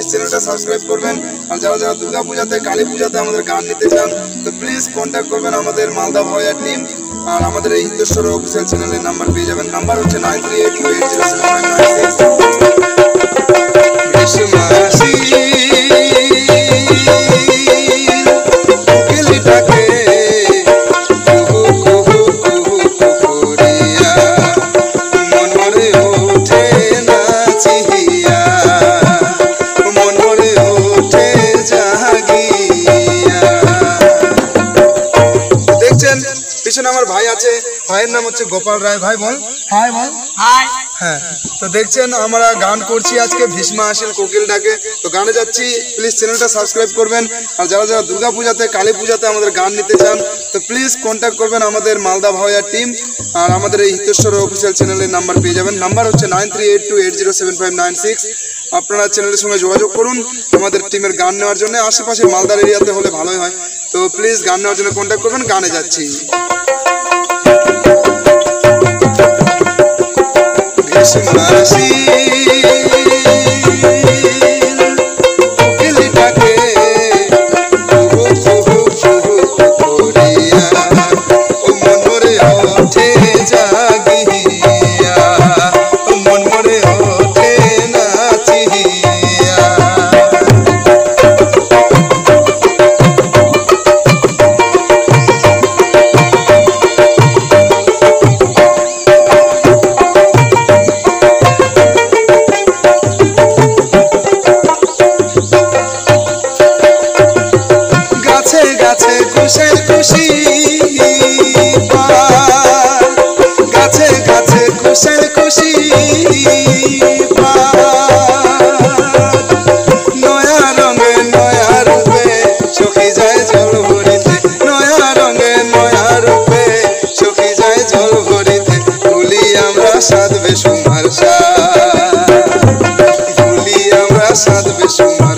চ্যানেলটা সাবস্ক্রাইব করবেন। আর যারা যারা দুর্গা পূজাতে কালী পূজাতে আমাদের গান নিতে চান তো প্লিজ কন্ট্যাক্ট করবেন আমাদের মালদা ভয়ের টিম। আর আমাদের এই হিতেশ্বর অফিসিয়াল চ্যানেলের নাম্বার পেয়ে যাবেন। নাম্বার হচ্ছে 9382807996। পিছনে আমার ভাই আছে, ভাইয়ের নাম হচ্ছে গোপাল রায়। ভাই বল হাই, বল হাই। হ্যাঁ, তো দেখছেন আমরা গান করছি আজকে ভীষ্মা আসিল কোকিল ডাকে। তো গানে যাচ্ছি, প্লিজ চ্যানেলটা সাবস্ক্রাইব করবেন। আর যারা যারা দুর্গা পূজাতে কালী পূজাতে আমাদের গান নিতে চান তো প্লিজ কন্ট্যাক্ট করবেন আমাদের মালদা ভয়ের টিম। আর আমাদের এই হিতেশ্বর অফিসিয়াল চ্যানেলের নাম্বার পেয়ে যাবেন। নাম্বার হচ্ছে 9382807596। আপনারা চ্যানেলের সঙ্গে যোগাযোগ করুন আমাদের টিমের গান নেওয়ার জন্য। আশেপাশে মালদার এরিয়াতে হলে ভালোই হয়। তো প্লিজ গান নেওয়ার জন্য কন্ট্যাক্ট করবেন। গানে যাচ্ছি। সাধবে সুমার ভুলি আমরা সাধবে সুমার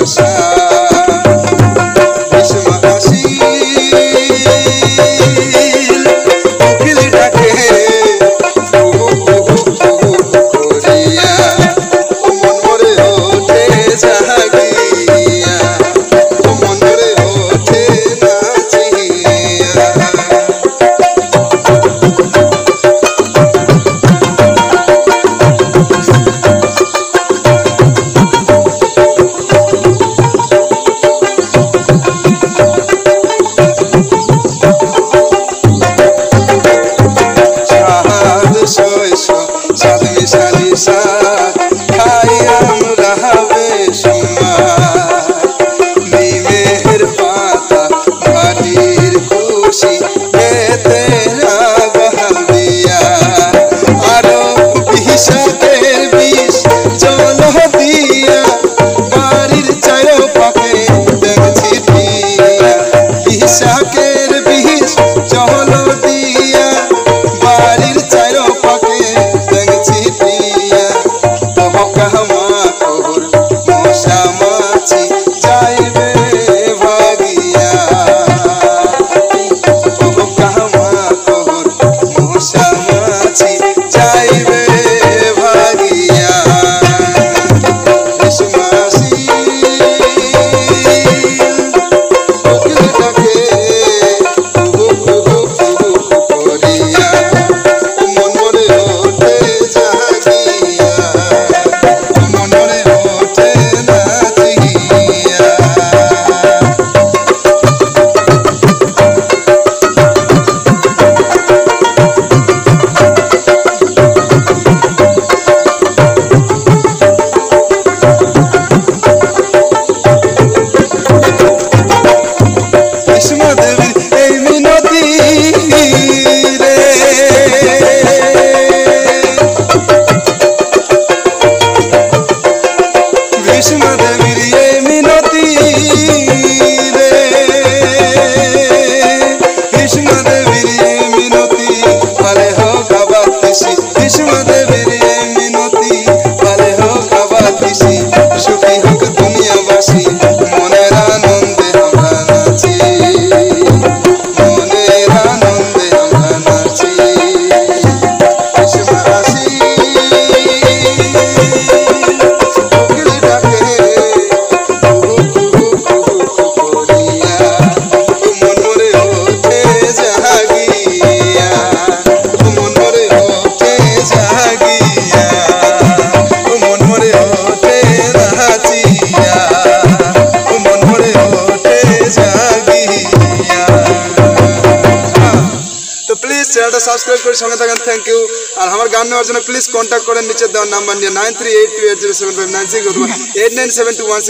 চ্যানেলটা সাবস্ক্রাইব করে সঙ্গে থাকেন, থ্যাংক ইউ। আর আমার গান নেওয়ার জন্য প্লিজ কন্ট্যাক্ট করেন নিচে দেওয়ার নাম্বার নিয়ে 9382807596 অথবা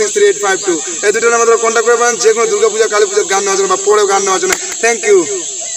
8972163852 এই দুটো নাম্বার কন্ট্যাক্ট করে পারেন যে কোনো দুর্গা পূজা কালী পূজার গান নেওয়ার জন্য বা পরেও গান নেওয়ার জন্য। Thank you.